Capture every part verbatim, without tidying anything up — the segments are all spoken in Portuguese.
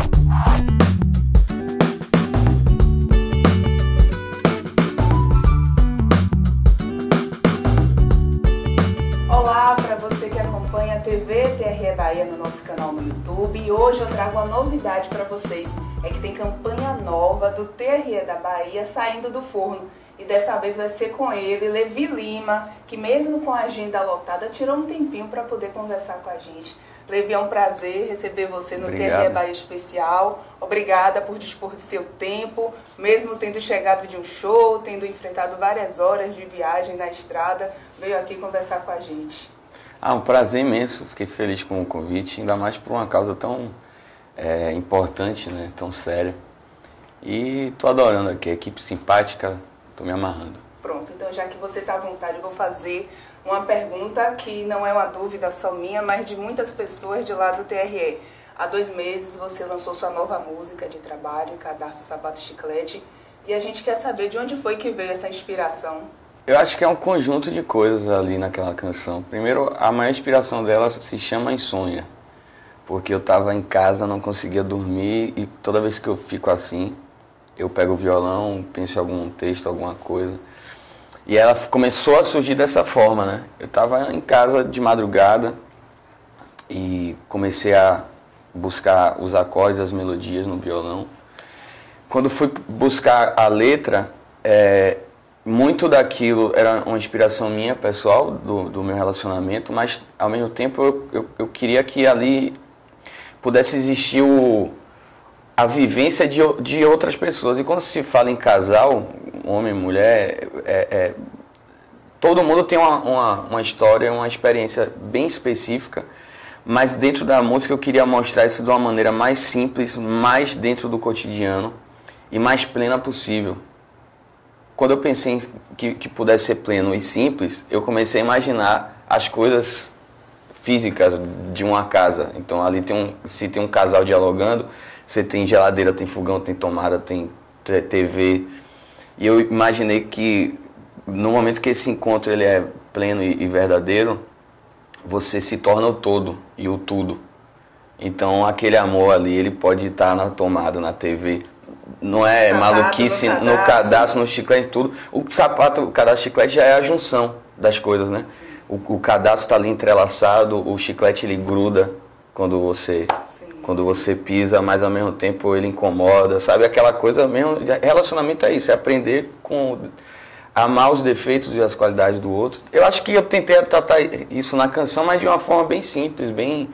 Olá para você que acompanha a T V T R E Bahia no nosso canal no YouTube. E hoje eu trago uma novidade para vocês. É que tem campanha nova do T R E da Bahia saindo do forno. E dessa vez vai ser com ele, Levi Lima, que mesmo com a agenda lotada, tirou um tempinho para poder conversar com a gente. Levi, é um prazer receber você no Obrigado. T R E Bahia Especial. Obrigada por dispor de seu tempo, mesmo tendo chegado de um show, tendo enfrentado várias horas de viagem na estrada, veio aqui conversar com a gente. Ah, um prazer imenso, fiquei feliz com o convite, ainda mais por uma causa tão é, importante, né, tão séria. E tô adorando aqui, a equipe simpática, tô me amarrando. Pronto, então já que você está à vontade, eu vou fazer uma pergunta que não é uma dúvida só minha, mas de muitas pessoas de lá do T R E. Há dois meses você lançou sua nova música de trabalho, Cadastro Sapato Chiclete, e a gente quer saber de onde foi que veio essa inspiração. Eu acho que é um conjunto de coisas ali naquela canção. Primeiro, a maior inspiração dela se chama Insônia, porque eu estava em casa, não conseguia dormir, e toda vez que eu fico assim, eu pego o violão, penso em algum texto, alguma coisa. E ela começou a surgir dessa forma, né? Eu estava em casa de madrugada e comecei a buscar os acordes, as melodias no violão. Quando fui buscar a letra, é, muito daquilo era uma inspiração minha, pessoal, do, do meu relacionamento, mas ao mesmo tempo eu, eu, eu queria que ali pudesse existir o, a vivência de, de outras pessoas. E quando se fala em casal, homem, mulher, é, é, todo mundo tem uma, uma, uma história, uma experiência bem específica, mas dentro da música eu queria mostrar isso de uma maneira mais simples, mais dentro do cotidiano e mais plena possível. Quando eu pensei em que, que pudesse ser pleno e simples, eu comecei a imaginar as coisas físicas de uma casa. Então ali tem um, se tem um casal dialogando, você tem geladeira, tem fogão, tem tomada, tem T V. E eu imaginei que no momento que esse encontro ele é pleno e, e verdadeiro, você se torna o todo e o tudo. Então aquele amor ali, ele pode estar na tomada, na T V. Não é Sapato, maluquice, no no cadastro. cadastro, no chiclete, tudo. O sapato, o cadastro, chiclete já é a junção das coisas, né? O, o cadastro está ali entrelaçado, o chiclete ele gruda quando você... Sim. Quando você pisa, mas ao mesmo tempo ele incomoda, sabe? Aquela coisa mesmo, relacionamento é isso, é aprender com amar os defeitos e as qualidades do outro. Eu acho que eu tentei tratar isso na canção, mas de uma forma bem simples, bem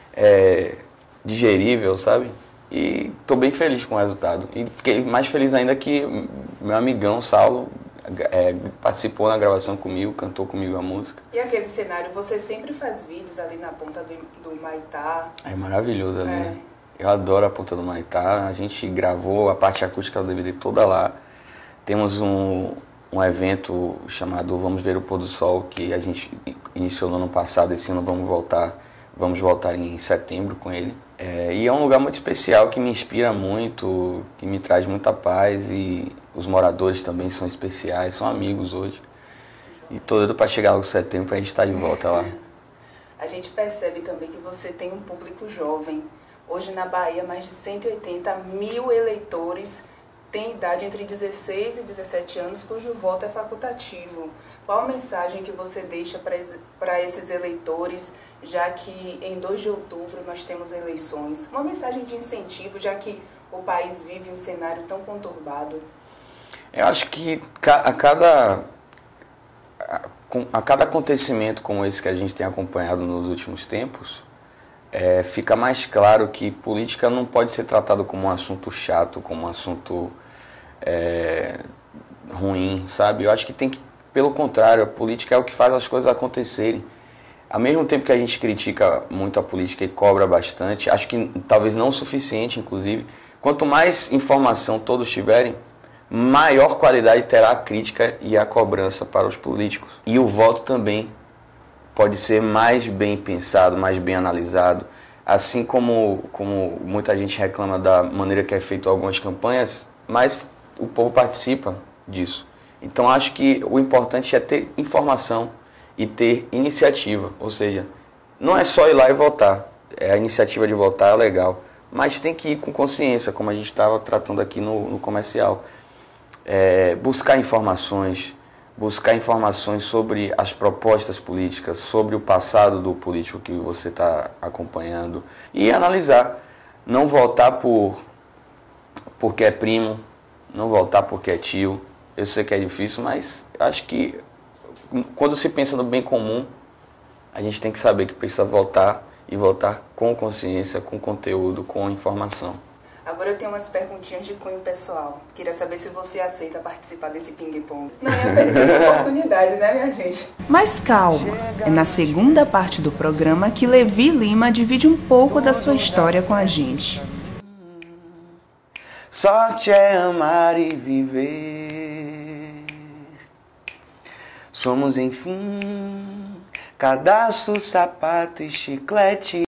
é, digerível, sabe? E estou bem feliz com o resultado. E fiquei mais feliz ainda que meu amigão Saulo é, participou na gravação comigo, cantou comigo a música. E aquele cenário, você sempre faz vídeos ali na ponta do, do Maitá. É maravilhoso ali, É. né? Eu adoro a Ponta do Maitá. A gente gravou a parte acústica do D V D toda lá. Temos um, um evento chamado Vamos Ver o Pôr do Sol, que a gente iniciou no ano passado. Esse ano vamos voltar, vamos voltar em setembro com ele. É, e é um lugar muito especial, que me inspira muito, que me traz muita paz. E os moradores também são especiais, são amigos hoje. E tô doido para chegar logo em setembro pra gente estar de volta lá. A gente percebe também que você tem um público jovem. Hoje na Bahia, mais de cento e oitenta mil eleitores têm idade entre dezesseis e dezessete anos, cujo voto é facultativo. Qual a mensagem que você deixa para esses eleitores, já que em dois de outubro nós temos eleições? Uma mensagem de incentivo, já que o país vive um cenário tão conturbado. Eu acho que a cada, a cada acontecimento como esse que a gente tem acompanhado nos últimos tempos, é, fica mais claro que política não pode ser tratado como um assunto chato, como um assunto é, ruim, sabe? Eu acho que tem que, pelo contrário, a política é o que faz as coisas acontecerem. Ao mesmo tempo que a gente critica muito a política e cobra bastante, acho que talvez não o suficiente, inclusive, quanto mais informação todos tiverem, maior qualidade terá a crítica e a cobrança para os políticos. E o voto também pode ser mais bem pensado, mais bem analisado. Assim como, como muita gente reclama da maneira que é feito algumas campanhas, mas o povo participa disso. Então acho que o importante é ter informação e ter iniciativa. Ou seja, não é só ir lá e votar. É, a iniciativa de votar é legal, mas tem que ir com consciência, como a gente estava tratando aqui no, no comercial. É, buscar informações, buscar informações sobre as propostas políticas, sobre o passado do político que você está acompanhando e analisar. Não votar por, porque é primo, não votar porque é tio. Eu sei que é difícil, mas acho que quando se pensa no bem comum, a gente tem que saber que precisa votar e votar com consciência, com conteúdo, com informação. Agora eu tenho umas perguntinhas de cunho pessoal. Queria saber se você aceita participar desse ping-pong. Não ia perder essa oportunidade, né, minha gente? Mas calma, é na segunda parte do programa que Levi Lima divide um pouco da sua história com a gente. Sorte é amar e viver. Somos, enfim, cadastro, sapato e chiclete.